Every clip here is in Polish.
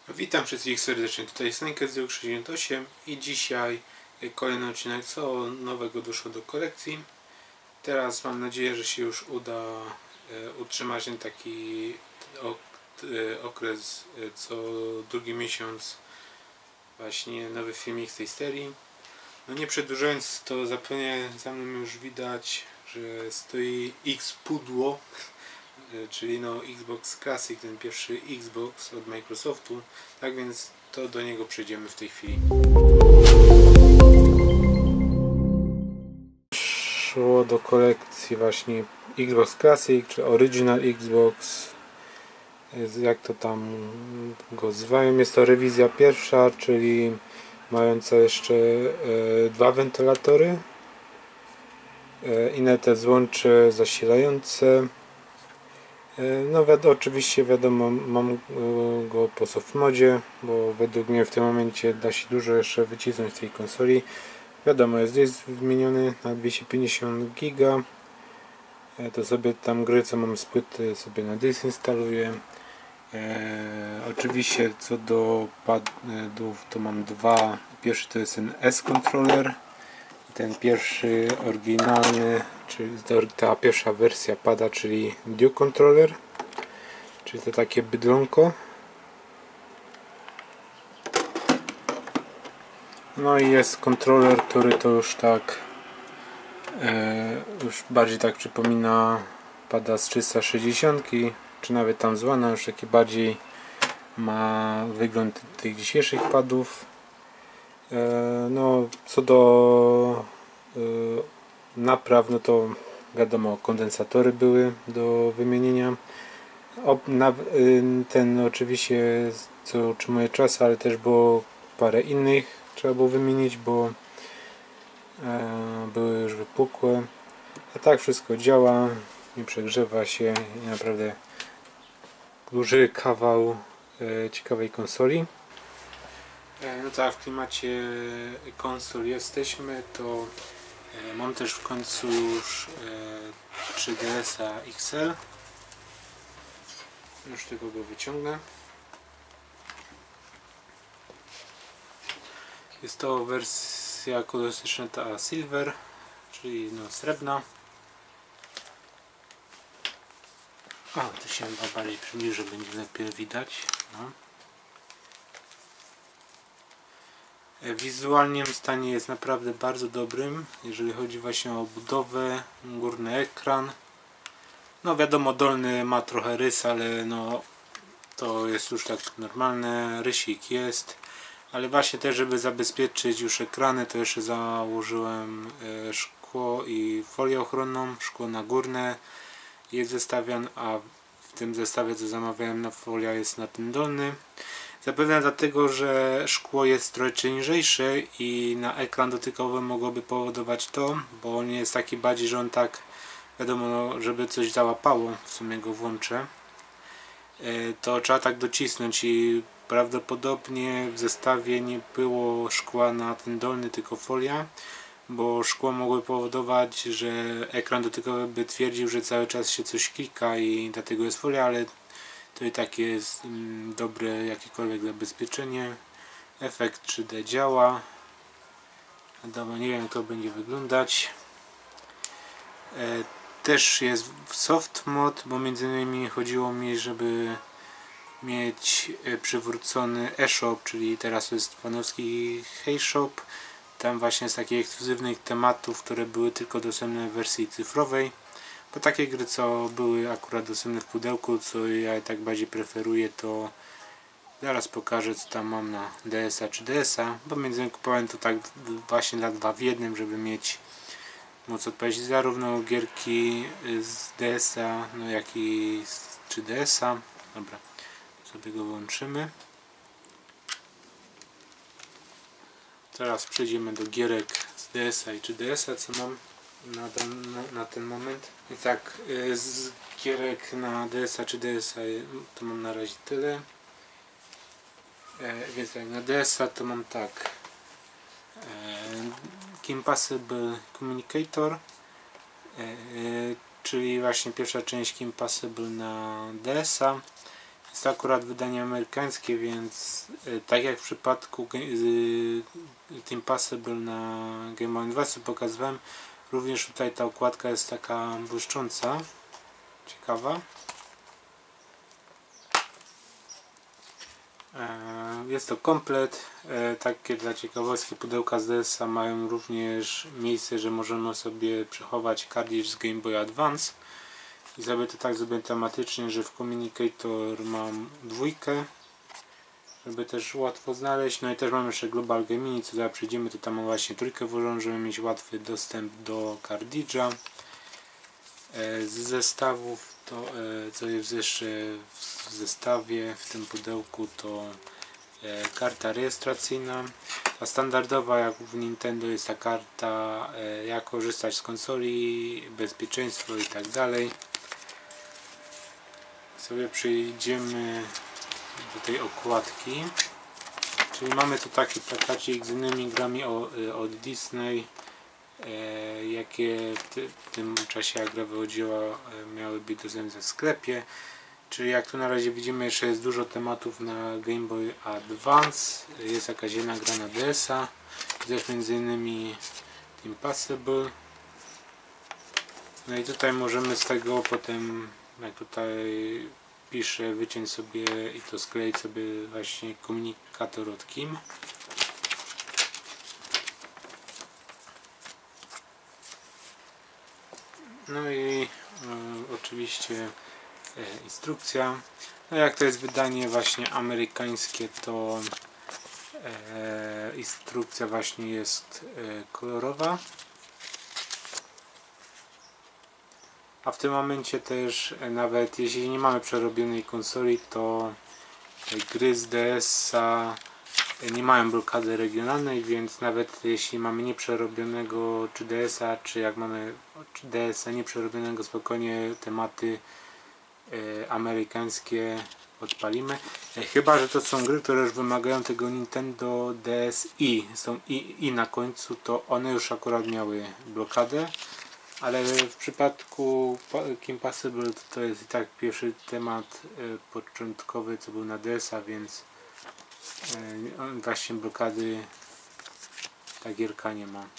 Witam wszystkich serdecznie, tutaj Snake68 i dzisiaj kolejny odcinek, co nowego doszło do kolekcji. Teraz mam nadzieję, że się już uda utrzymać ten taki okres co drugi miesiąc właśnie nowy filmik z tej serii. No nie przedłużając, to zapewne za mną już widać, że stoi X pudło, czyli no Xbox Classic, ten pierwszy Xbox od Microsoftu. Tak więc to do niego przejdziemy w tej chwili. Szło do kolekcji właśnie Xbox Classic czy Original Xbox, jak to tam go zwają. Jest to rewizja pierwsza, czyli mająca jeszcze dwa wentylatory, inne te złącze zasilające. No oczywiście wiadomo, mam go po softmodzie, bo według mnie w tym momencie da się dużo jeszcze wycisnąć z tej konsoli. Wiadomo, jest wymieniony na 250 giga. To sobie tam gry, co mam z płyty, sobie na dysk instaluję. Oczywiście co do padów, to mam dwa. Pierwszy to jest ten S-Controller. Ten pierwszy oryginalny, czyli ta pierwsza wersja pada, czyli Duke Controller, czyli to takie bydlonko. No i jest kontroler, który to już tak już bardziej tak przypomina pada z 360, czy nawet tam z One'a, już taki bardziej ma wygląd tych dzisiejszych padów. No co do napraw, no to wiadomo, kondensatory były do wymienienia. Ten oczywiście co utrzymuje czas, ale też było parę innych trzeba było wymienić, bo były już wypukłe. A tak wszystko działa, nie przegrzewa się i naprawdę duży kawał ciekawej konsoli. No tak, w klimacie konsol jesteśmy, to mam też w końcu już 3DS-a XL. Już tylko go wyciągnę. Jest to wersja kolorystyczna ta Silver, czyli no srebrna. To się chyba bardziej przybliży, będzie lepiej widać. No. Wizualnie stanie jest naprawdę bardzo dobrym, jeżeli chodzi właśnie o budowę, górny ekran. No wiadomo, dolny ma trochę rys, ale no to jest już tak normalne, rysik jest. Ale właśnie też, żeby zabezpieczyć już ekrany, to jeszcze założyłem szkło i folię ochronną, szkło na górne jest zestawiane, a w tym zestawie, co zamawiałem, na folia jest na tym dolny. Zapewne dlatego, że szkło jest trochę lżejsze i na ekran dotykowy mogłoby powodować to, bo on jest taki bardziej, że on tak, wiadomo, no, żeby coś załapało, w sumie go włączę, to trzeba tak docisnąć i prawdopodobnie w zestawie nie było szkła na ten dolny, tylko folia, bo szkło mogło powodować, że ekran dotykowy by twierdził, że cały czas się coś klika i dlatego jest folia, ale to i tak jest dobre jakiekolwiek zabezpieczenie. Efekt 3D działa. Wiadomo, nie wiem, jak to będzie wyglądać. Też jest w soft mod, bo między innymi chodziło mi, żeby mieć przywrócony eShop, czyli teraz jest fanowski Hey Shop. Tam właśnie z takich ekskluzywnych tematów, które były tylko dostępne w wersji cyfrowej. Bo takie gry, co były akurat dostępne w pudełku, co ja tak bardziej preferuję, to zaraz pokażę, co tam mam na DS-a czy DS-a, bo między innymi kupowałem to tak właśnie dla 2 w 1, żeby mieć móc odpowiedzieć zarówno gierki z DS-a, no jak i z 3DS-a. Dobra, sobie go włączymy. Teraz przejdziemy do gierek z DS-a i 3DS-a, co mam na ten moment. I tak, z gierek na DS-a czy DS-a to mam na razie tyle. Więc tak, na DS-a to mam tak, Impossible Communicator, czyli właśnie pierwsza część Impossible na DS-a. Jest to akurat wydanie amerykańskie, więc tak jak w przypadku Team Passable na Game Boy Advance pokazywałem, również tutaj ta okładka jest taka błyszcząca, ciekawa. Jest to komplet. Takie dla ciekawostki pudełka z DS-a mają również miejsce, że możemy sobie przechować kartridż z Game Boy Advance. I sobie to tak zrobię tematycznie, że w Communicator mam 2, żeby też łatwo znaleźć. No i też mam jeszcze Global Game Mini, co zaraz przejdziemy, to tam mam właśnie 3 włożoną, żeby mieć łatwy dostęp do kartridża. Z zestawów to co jest jeszcze w zestawie, w tym pudełku, to karta rejestracyjna. Ta standardowa, jak w Nintendo, jest ta karta jak korzystać z konsoli, bezpieczeństwo i tak dalej. Sobie przejdziemy do tej okładki. Czyli mamy tu taki plakacik z innymi grami od Disney, jakie w tym czasie, jak gra wychodziła, miały być dostępne w sklepie. Czyli jak tu na razie widzimy, jeszcze jest dużo tematów na Game Boy Advance. Jest jakaś jedna gra na DS-a, też między innymi Team Passable. No i tutaj możemy z tego potem, jak tutaj piszę, wyciąć sobie i to skleić sobie właśnie komunikator od Kim. No i oczywiście instrukcja. No jak to jest wydanie właśnie amerykańskie, to instrukcja właśnie jest kolorowa. A w tym momencie też, nawet jeśli nie mamy przerobionej konsoli, to gry z DS-a nie mają blokady regionalnej, więc nawet jeśli mamy nieprzerobionego czy DS-a, czy jak mamy DS-a nieprzerobionego, spokojnie tematy amerykańskie odpalimy. Chyba że to są gry, które już wymagają tego Nintendo DSi, są i na końcu, to one już akurat miały blokadę. Ale w przypadku Kim Possible to jest i tak pierwszy temat początkowy, co był na DS-a, więc właśnie blokady ta gierka nie ma.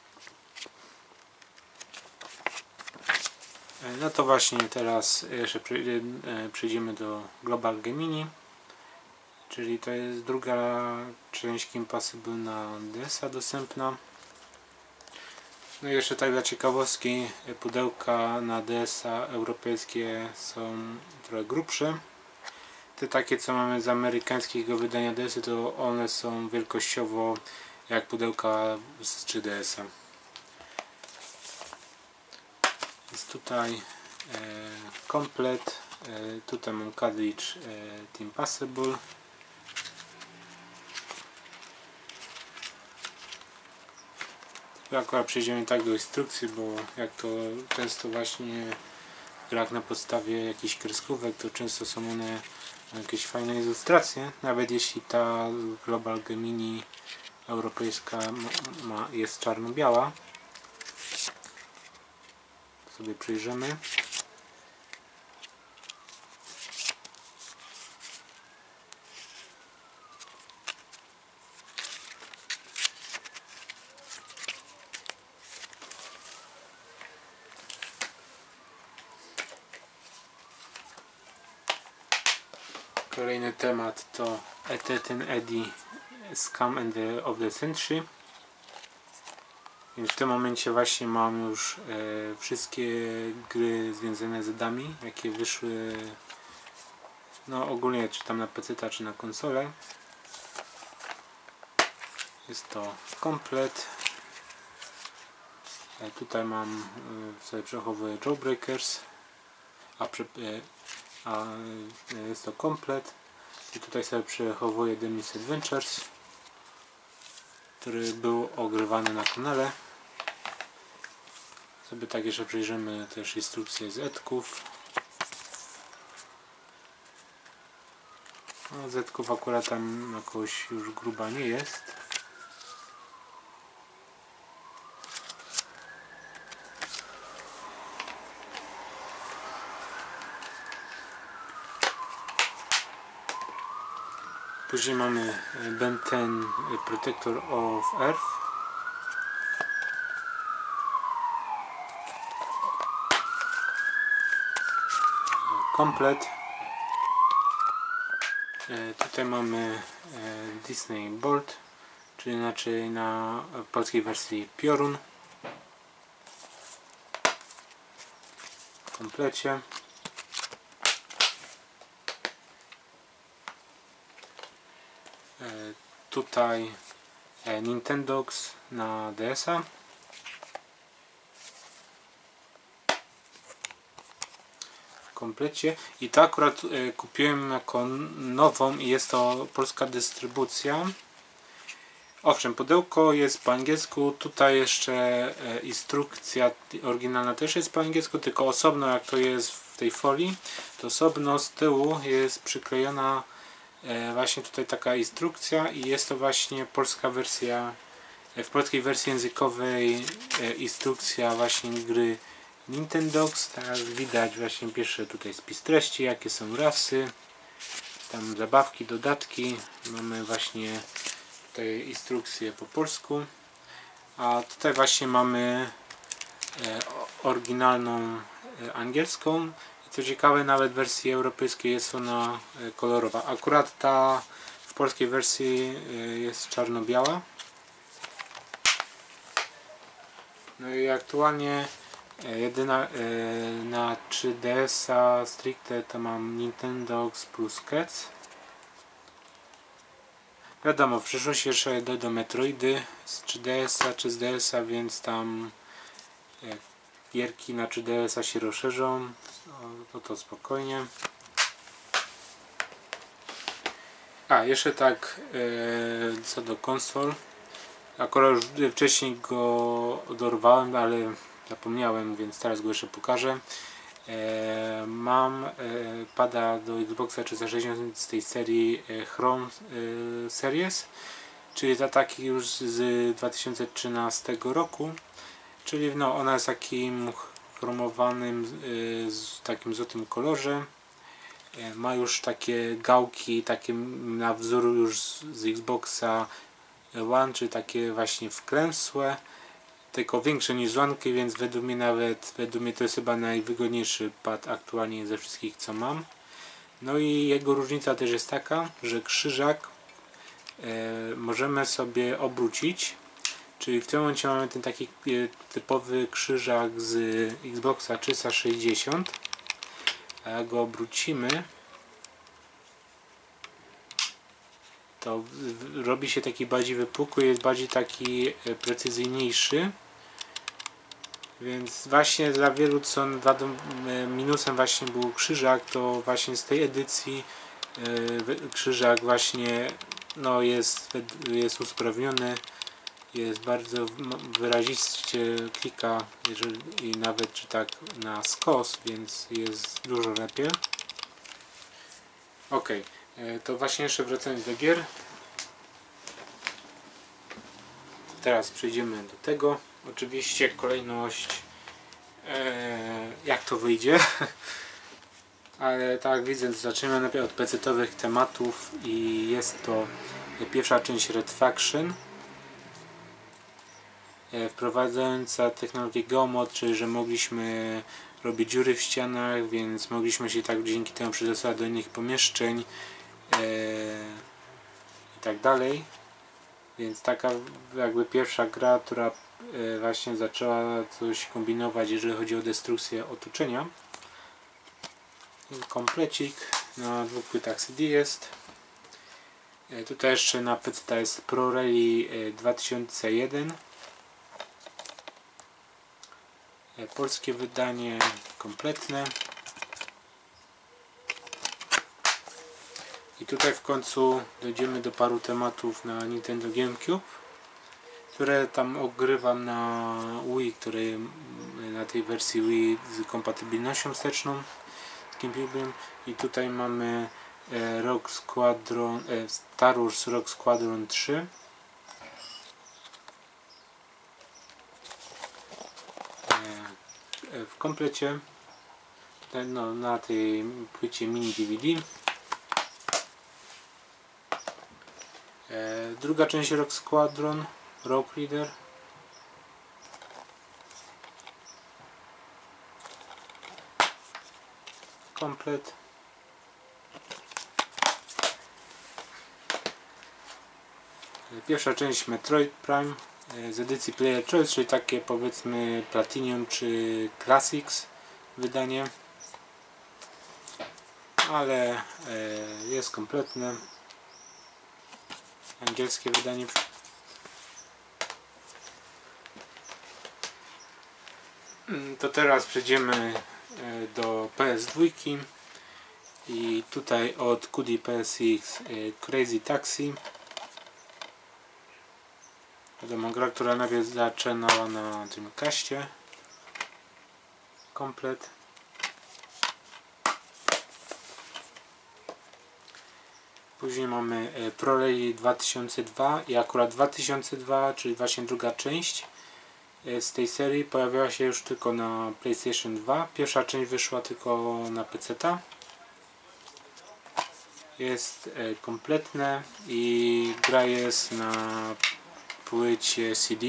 No to właśnie teraz jeszcze przejdziemy do Global Game Mini, czyli to jest druga część Kim Possible na DS-a dostępna. No i jeszcze tak dla ciekawostki, pudełka na DS-a europejskie są trochę grubsze. Te takie, co mamy z amerykańskiego wydania DS-y, to one są wielkościowo jak pudełka z 3DS-a. Jest tutaj komplet, tutaj mam cartridge Team Passable. Akurat przejdziemy tak do instrukcji, bo jak to często właśnie w grach na podstawie jakichś kreskówek, to często są one jakieś fajne ilustracje, nawet jeśli ta Global Game Mini europejska jest czarno-biała. Sobie przyjrzymy. Kolejny temat to ET Eddie Scam of the Century. Więc w tym momencie właśnie mam już wszystkie gry związane z ED-ami, jakie wyszły, no ogólnie czy tam na PC, czy na konsolę. Jest to komplet. Tutaj mam, sobie przechowuję Jawbreakers, a jest to komplet. I tutaj sobie przechowuję Demis Adventures, który był ogrywany na kanale. Sobie tak jeszcze przejrzymy też instrukcję z Edków. No, Zedków akurat tam jakoś już gruba nie jest. Później mamy Ben 10 Protector of Earth. Komplet. Tutaj mamy Disney Bolt, czyli inaczej na polskiej wersji piorun. W komplecie. Tutaj Nintendogs na DS-a. W komplecie. I to akurat kupiłem jako nową i jest to polska dystrybucja. Owszem, pudełko jest po angielsku, tutaj jeszcze instrukcja oryginalna też jest po angielsku, tylko osobno, jak to jest w tej folii, to osobno z tyłu jest przyklejona właśnie tutaj taka instrukcja i jest to właśnie polska wersja, w polskiej wersji językowej instrukcja właśnie gry Nintendogs. Tak jak widać, właśnie pierwszy tutaj spis treści, jakie są rasy, tam zabawki, dodatki, mamy właśnie tutaj instrukcję po polsku, a tutaj właśnie mamy oryginalną angielską. Co ciekawe, nawet w wersji europejskiej jest ona kolorowa. Akurat ta w polskiej wersji jest czarno-biała. No i aktualnie jedyna na 3DS-a stricte to mam Nintendogs plus Cats. Wiadomo, w przyszłości jeszcze dojdą Metroidy z 3DS-a czy z DS-a, więc tam gierki na 3DS-a się rozszerzą, to spokojnie. A, jeszcze tak co do konsol. Akurat już wcześniej go dorwałem, ale zapomniałem, więc teraz go jeszcze pokażę. Mam pada do Xboxa 360 z tej serii Chrome Series, czyli to taki już z 2013 roku. Czyli no, ona jest takim chromowanym, z takim złotym kolorze. Ma już takie gałki, takie na wzór już z Xboxa One, czy takie właśnie wklęsłe, tylko większe niż One, więc według mnie to jest chyba najwygodniejszy pad aktualnie ze wszystkich, co mam. No i jego różnica też jest taka, że krzyżak możemy sobie obrócić. Czyli w tym momencie mamy ten taki typowy krzyżak z Xboxa 360, a jak go obrócimy, to robi się taki bardziej wypukły, jest bardziej taki precyzyjniejszy, więc właśnie dla wielu co minusem właśnie był krzyżak, to właśnie z tej edycji krzyżak właśnie no jest usprawniony. Jest bardzo wyraziście klika, jeżeli i nawet czy tak na skos, więc jest dużo lepiej. Ok, to właśnie jeszcze wracając do gier. Teraz przejdziemy do tego. Oczywiście kolejność jak to wyjdzie. Ale tak widzę, zaczniemy najpierw od PC-towych tematów i jest to pierwsza część Red Faction. Wprowadzająca technologię Geomod, czyli że mogliśmy robić dziury w ścianach, więc mogliśmy się tak dzięki temu przedostać do innych pomieszczeń i tak dalej. Więc taka jakby pierwsza gra, która właśnie zaczęła coś kombinować, jeżeli chodzi o destrukcję otoczenia. Komplecik na 2 płytach CD jest. Tutaj jeszcze na PC jest Pro Rally 2001. Polskie wydanie kompletne. I tutaj w końcu dojdziemy do paru tematów na Nintendo GameCube, które tam ogrywam na Wii, który na tej wersji Wii z kompatybilnością wsteczną z GameCube'em. I tutaj mamy Rogue Squadron, Star Wars Rogue Squadron 3. W komplecie no, na tej płycie mini DVD. Druga część Rogue Squadron, Rogue Leader. Komplet. Pierwsza część Metroid Prime z edycji Player Choice, czyli takie powiedzmy Platinum czy Classics wydanie, ale jest kompletne angielskie wydanie. To teraz przejdziemy do PS2 i tutaj od QD PSX Crazy Taxi. Wiadomo, gra, która najpierw zaczynała na Dreamcastie. Komplet. Później mamy Pro Rally 2002 i akurat 2002, czyli właśnie druga część z tej serii pojawiła się już tylko na PlayStation 2. Pierwsza część wyszła tylko na PC-ta. Jest kompletne i gra jest na płycie CD.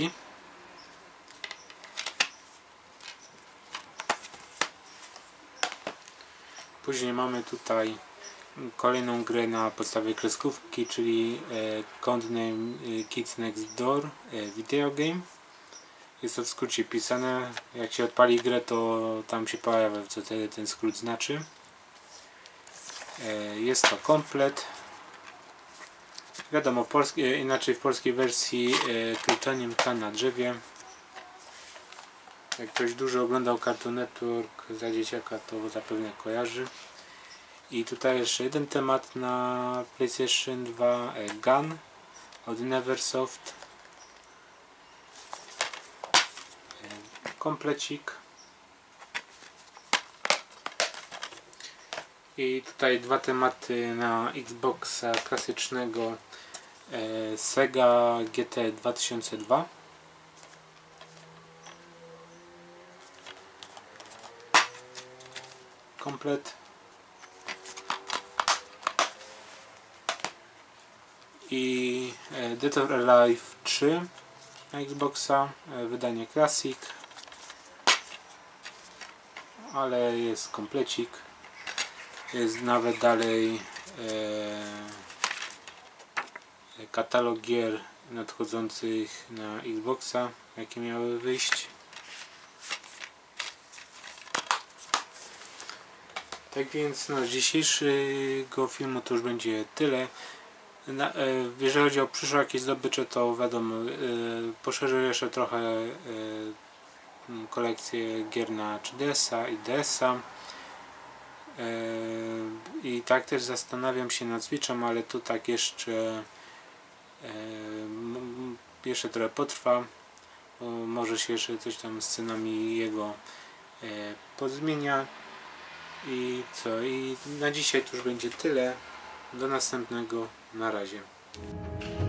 Później mamy tutaj kolejną grę na podstawie kreskówki, czyli Codename Kids Next Door Video Game. Jest to w skrócie pisane. Jak się odpali grę, to tam się pojawia, co ten skrót znaczy. Jest to komplet. Wiadomo, inaczej w polskiej wersji Kryptonium Klan na drzewie. Jak ktoś dużo oglądał Cartoon Network za dzieciaka, to zapewne kojarzy. I tutaj jeszcze jeden temat na PlayStation 2, Gun od Neversoft. Komplecik. I tutaj dwa tematy na Xboxa klasycznego, Sega GT 2002. Komplet. I Dead or Alive 3 na Xboxa, wydanie Classic, ale jest komplecik. Jest nawet dalej katalog gier nadchodzących na Xboxa, jakie miały wyjść. Tak więc no, z dzisiejszego filmu to już będzie tyle. Jeżeli chodzi o przyszłe jakieś zdobycze, to wiadomo, poszerzę jeszcze trochę kolekcję gier na 3DS-a i DS-a. I tak też zastanawiam się nad Switchem, ale to tak jeszcze trochę potrwa, bo może się jeszcze coś tam z cenami jego pozmienia. I co? I na dzisiaj to już będzie tyle. Do następnego. Na razie.